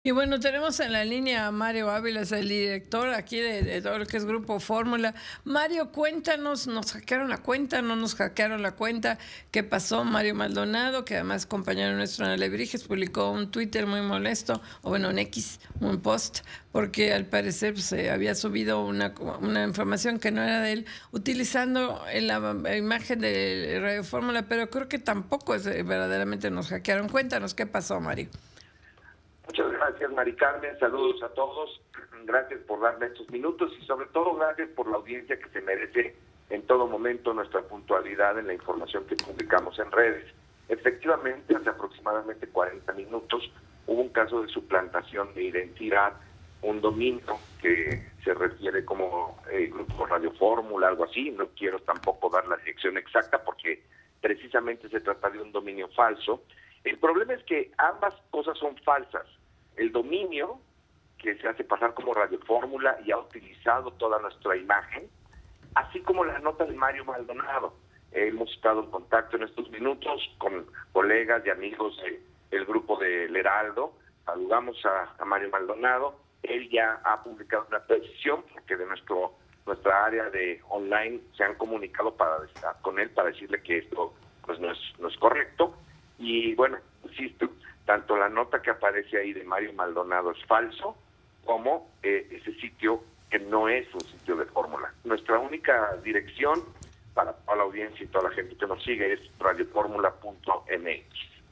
Y bueno, tenemos en la línea a Mario Ávila, es el director aquí de todo lo que es Grupo Fórmula. Mario, cuéntanos, ¿nos hackearon la cuenta? ¿No nos hackearon la cuenta? ¿Qué pasó? Mario Maldonado, que además es compañero nuestro en Alebrijes, publicó un Twitter muy molesto, o bueno, un X, un post, porque al parecer se había subido una información que no era de él, utilizando la imagen de Radio Fórmula, pero creo que tampoco verdaderamente nos hackearon. Cuéntanos, ¿qué pasó, Mario? Muchas gracias, Mari Carmen. Saludos a todos. Gracias por darme estos minutos y sobre todo gracias por la audiencia que se merece en todo momento nuestra puntualidad en la información que publicamos en redes. Efectivamente, hace aproximadamente 40 minutos hubo un caso de suplantación de identidad, un dominio que se refiere como Grupo Radio Fórmula, algo así. No quiero tampoco dar la dirección exacta porque precisamente se trata de un dominio falso. El problema es que ambas cosas son falsas. El dominio, que se hace pasar como Radio Fórmula y ha utilizado toda nuestra imagen, así como la nota de Mario Maldonado. Hemos estado en contacto en estos minutos con colegas y amigos del grupo del Heraldo. Saludamos a Mario Maldonado. Él ya ha publicado una petición porque de nuestra área de online se han comunicado con él para decirle que esto pues no es correcto. Y bueno, insisto, tanto la nota que aparece ahí de Mario Maldonado es falso, como ese sitio que no es un sitio de fórmula. Nuestra única dirección para toda la audiencia y toda la gente que nos sigue es radioformula.mx.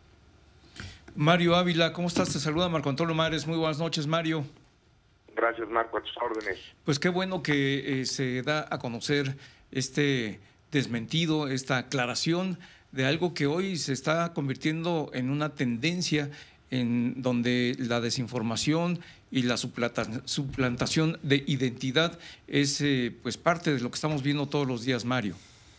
Mario Ávila, ¿cómo estás? Te saluda Marco Antonio Mares. Muy buenas noches, Mario. Gracias, Marco, a tus órdenes. Pues qué bueno que se da a conocer este desmentido, esta aclaración de algo que hoy se está convirtiendo en una tendencia en donde la desinformación y la suplantación de identidad es pues parte de lo que estamos viendo todos los días, Mario.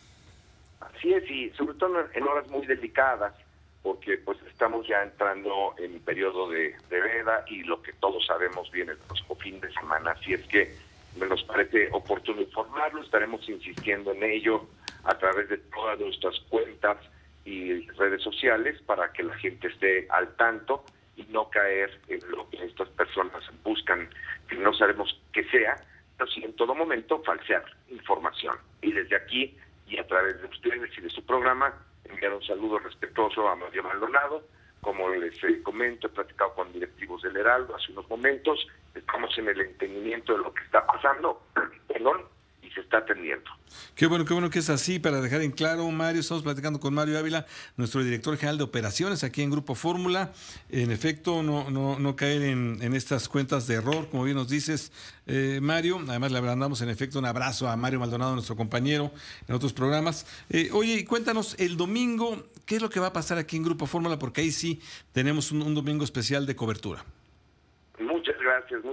Así es, y sobre todo en horas muy delicadas, porque pues estamos ya entrando en un periodo de veda y lo que todos sabemos viene el próximo fin de semana, así es que nos parece oportuno informarlo, estaremos insistiendo en ello a través de todas nuestras cuentas y redes sociales para que la gente esté al tanto y no caer en lo que estas personas buscan, que no sabemos qué sea, pero sí en todo momento falsear información. Y desde aquí y a través de ustedes y de su programa, enviar un saludo respetuoso a Mario Maldonado. Como les comento, he platicado con directivos del Heraldo hace unos momentos, estamos en el entendimiento de lo que está pasando, y se está atendiendo. Qué bueno que es así. Para dejar en claro, Mario, estamos platicando con Mario Ávila, nuestro director general de operaciones aquí en Grupo Fórmula. En efecto, no caer en estas cuentas de error, como bien nos dices, Mario. Además, le mandamos en efecto un abrazo a Mario Maldonado, nuestro compañero en otros programas. Oye, cuéntanos, el domingo, ¿qué es lo que va a pasar aquí en Grupo Fórmula? Porque ahí sí tenemos un domingo especial de cobertura. Muchas gracias,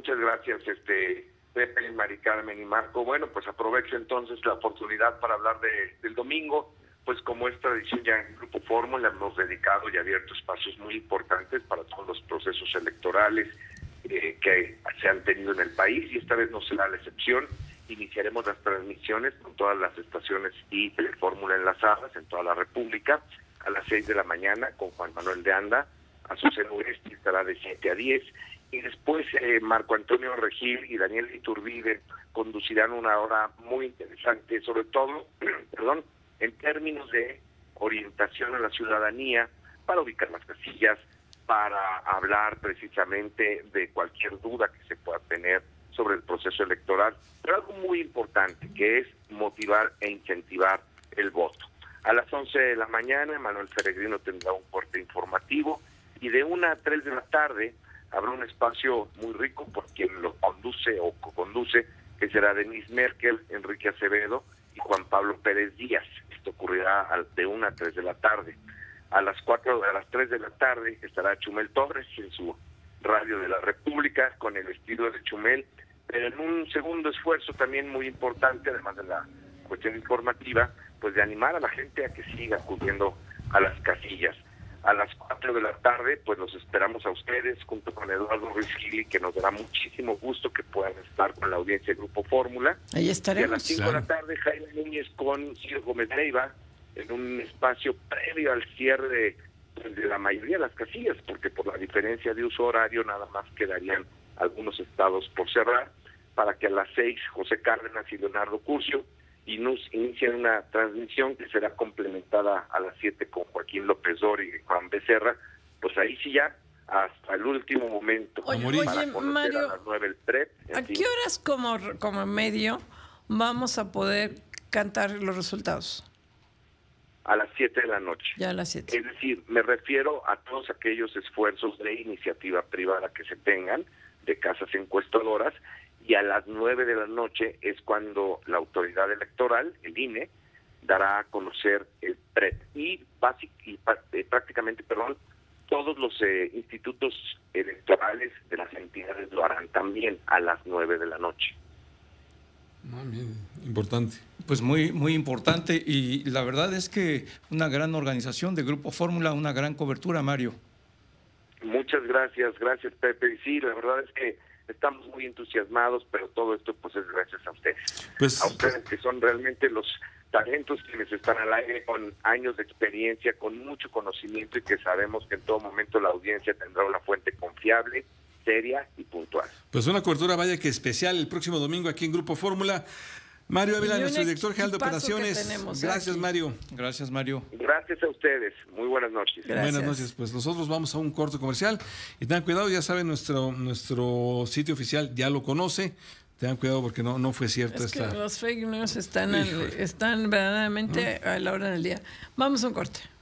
Pepe, Mari Carmen y Marco. Bueno, pues aprovecho entonces la oportunidad para hablar del domingo. Pues como es tradición ya en Grupo Fórmula, hemos dedicado y abierto espacios muy importantes para todos los procesos electorales que se han tenido en el país, y esta vez no será la excepción. Iniciaremos las transmisiones con todas las estaciones y Telefórmula enlazadas en toda la República a las 6 de la mañana con Juan Manuel de Anda. Azucena Uresti estará de 7 a 10. Y después Marco Antonio Regil y Daniel Iturbide conducirán una hora muy interesante, sobre todo, en términos de orientación a la ciudadanía, para ubicar las casillas, para hablar precisamente de cualquier duda que se pueda tener sobre el proceso electoral, pero algo muy importante, que es motivar e incentivar el voto. A las 11 de la mañana, Manuel Peregrino tendrá un corte informativo, y de 1 a 3 de la tarde habrá un espacio muy rico por quien lo conduce o co-conduce, que será Denise Merkel, Enrique Acevedo y Juan Pablo Pérez Díaz. Esto ocurrirá de 1 a 3 de la tarde. A las 3 de la tarde estará Chumel Torres en su radio de la República con el estilo de Chumel, pero en un segundo esfuerzo también muy importante, además de la cuestión informativa, pues de animar a la gente a que siga acudiendo a las casillas. A las 4 de la tarde, pues los esperamos a ustedes junto con Eduardo Ruiz Gili, que nos dará muchísimo gusto que puedan estar con la audiencia de Grupo Fórmula. Ahí estaremos. Y a las 5 de la tarde, Jaime Núñez con Ciro Gómez Leiva, en un espacio previo al cierre de pues, de la mayoría de las casillas, porque por la diferencia de uso horario nada más quedarían algunos estados por cerrar, para que a las 6 José Cárdenas y Leonardo Curcio inicien una transmisión que será complementada a las 7 con Joaquín López Dóriga y Juan Becerra, pues ahí sí ya hasta el último momento. Oye, para conocer Mario, a las 9 el PREP. ¿a qué horas como medio vamos a poder cantar los resultados? A las 7 de la noche. Ya a las 7. Es decir, me refiero a todos aquellos esfuerzos de iniciativa privada que se tengan, de casas encuestadoras, y a las 9 de la noche es cuando la autoridad electoral, el INE, dará a conocer el PREP. Y prácticamente, todos los institutos electorales de las entidades lo harán también a las 9 de la noche. Bien, importante. Pues muy, muy importante, y la verdad es que una gran organización de Grupo Fórmula, una gran cobertura, Mario. Muchas gracias Pepe. Y sí, la verdad es que estamos muy entusiasmados, pero todo esto pues es gracias a ustedes. Pues, a ustedes que son realmente los talentos quienes están al aire con años de experiencia, con mucho conocimiento, y que sabemos que en todo momento la audiencia tendrá una fuente confiable, seria y puntual. Pues una cobertura vaya que especial el próximo domingo aquí en Grupo Fórmula. Mario Ávila, nuestro director general de operaciones. Gracias, aquí. Mario. Gracias, Mario. Gracias a ustedes. Muy buenas noches. Gracias. Buenas noches. Pues nosotros vamos a un corte comercial y tengan cuidado, ya saben, nuestro sitio oficial ya lo conoce. Tengan cuidado porque no fue cierto es que los fake news están verdaderamente a la hora del día. Vamos a un corte.